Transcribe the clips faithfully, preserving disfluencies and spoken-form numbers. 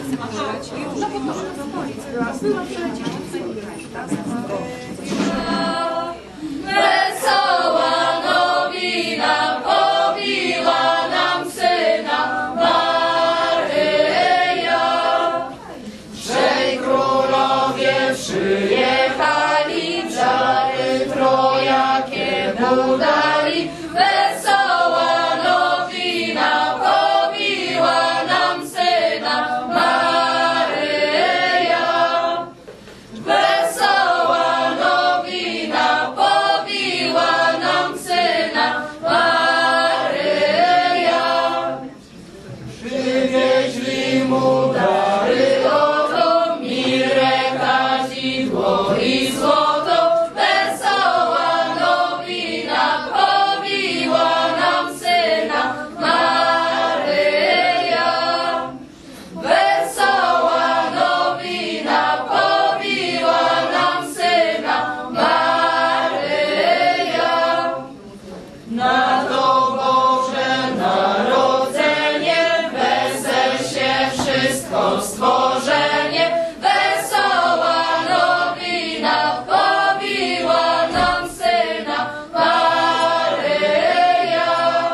Wesoła nowina pobiła nam syna Maryja. Trzej królowie przyjechali, czary trojakie mu dali. Wesoła nowina pobiła nam syna Maryja. Wesoła nowina pobiła nam syna Maryja. Przywieźli mu dary oto, mirę, kadzidło i złoto. Wesoła nowina pobiła nam syna Maryja. Wesoła nowina pobiła nam syna Maryja. Na to Boże Narodzenie wesel się wszystko stworzenie. Wesoła nowina pobiła nam syna Maryja.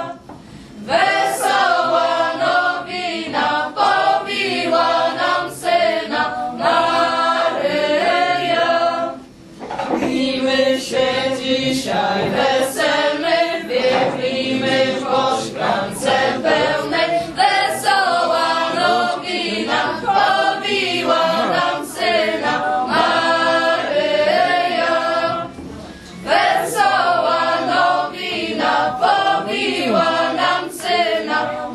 Wesoła nowina pobiła nam syna Maryja. I my się dzisiaj weselmy, wieklimy w koszkance pełnej. Wesoła nowina pobiła nam syna Maryja. Wesoła nowina pobiła nam syna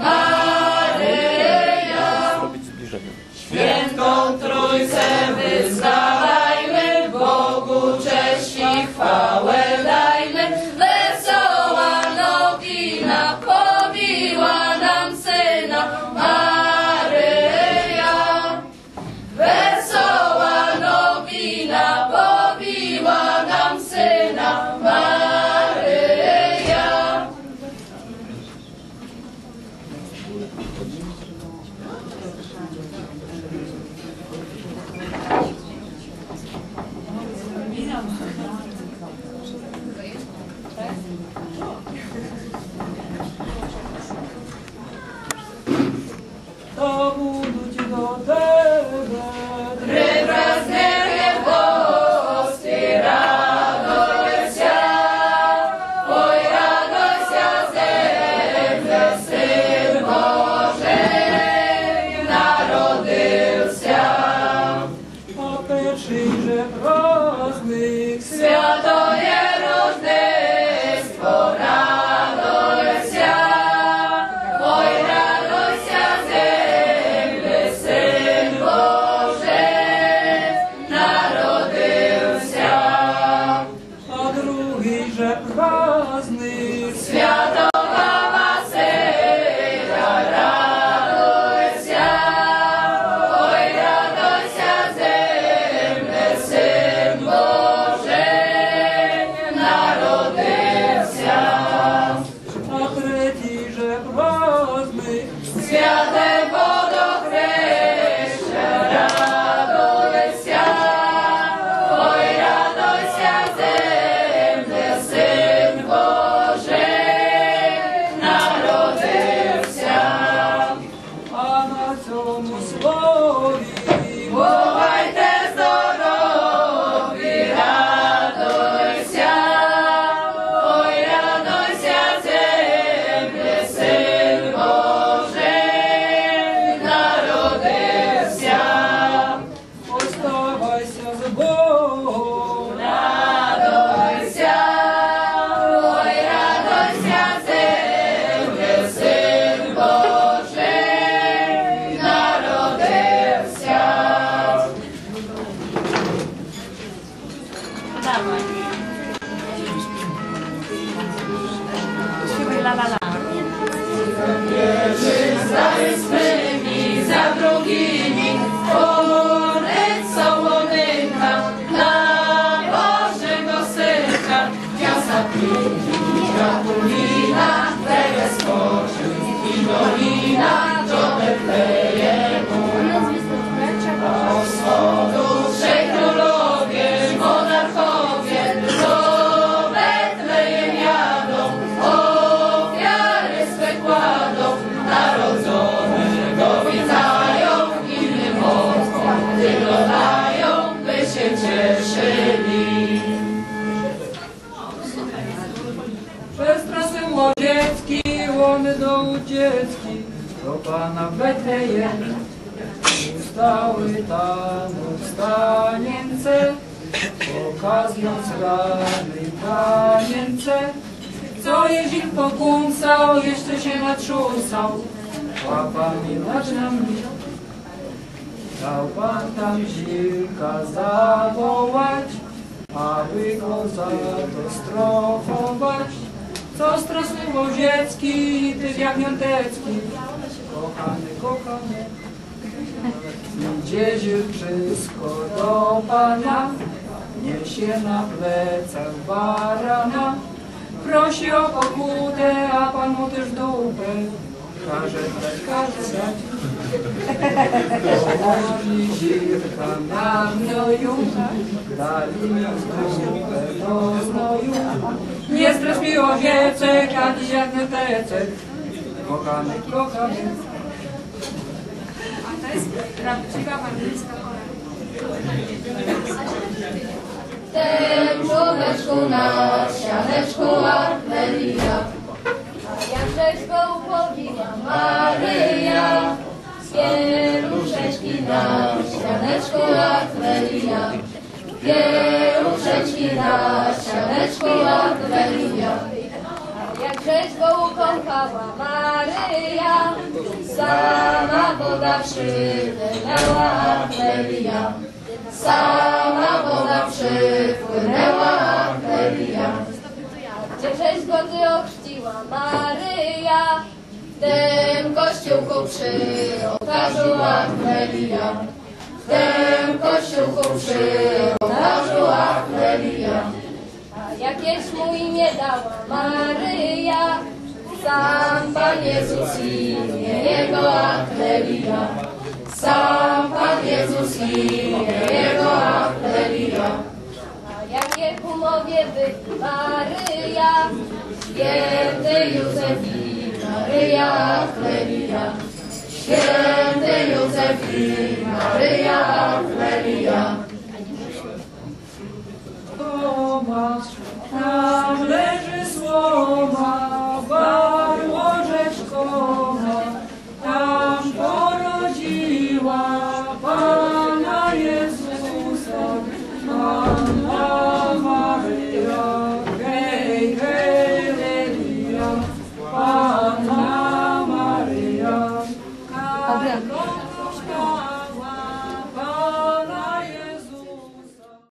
Maryja. Świętą Trójcę wyznawajmy, Bogu cześć i chwałę dajmy. Wesoła nowina pobiła nam syna Maryja. Wesoła nowina pobiła nam syna Maryja. To budź do tebe, Prepraznenie Bożty, radościa, oj radościa zemle, Syn Bożej narodyłся. a peczyże prazdnych Światoje rożdestwo, radościa, oj radościa zemle, Syn Bożej narodyłся. a drugiże prazdnych Światowa Wasylja, radościa, oj radościa zemle, Syn Bożej narodyłся. a treciże prazdnych Światem wodokreszcza, radościa, oj radościa zemle, Syn Bożej narodyłся. a na comu słowi Wołajte zdrowi, radościa, oj radościa zemle, Syn Bożej narodyłся. ostawajся z Bogom, Radościa, oj radościa zemle, Syn Bożej narodyłся. do ucieczki do Pana w Betlejem. Ustały tam w stanience, pokazując rany panience. Co jezik pokłócał, jeszcze się natrząsał, łapami nami. Dał Pan tam zilka zawołać, aby go zapostrofować. Co strasny łoziecki i ty jagniątecki, kochany, kochany. Idzie zielczysko do Pana, niesie na plecach barana. Prosi o pokutę, a Pan mu też dupę każe dać, każe dać. Położy zilka na gnoju, dali mi dupę do znoju. Nie strasz mi owiecek, ani jagniętecek, kochany, kochany. A to jest prawdziwa warmińska chora. Ten człowieczku na ścianeczku Armelia, a jakżeś go upodziła Maryja. Wieruszeczki na ścianeczku Armelia, wieruszeczki na ścianeczku Armelia. A jakżeś go ukochała Maryja, sama woda przyleciała Armelia. Sama woda przypłynęła Armelia. Gdzieżeś go ty ochrzciła Maryja, w tym kościółku przy ołtarzu Armelia. W tym kościółku przy ołtarzu Armelia. A jakieś mu imię dała Maryja, sam Pan Jezus imię jego Armelia. Sam Pan Jezus imię jego Armelia. A jakie w umowie byli Maryja, święty Józef i Maryja Armelia. Święty Józef i Maryja Armelia. Tomasz,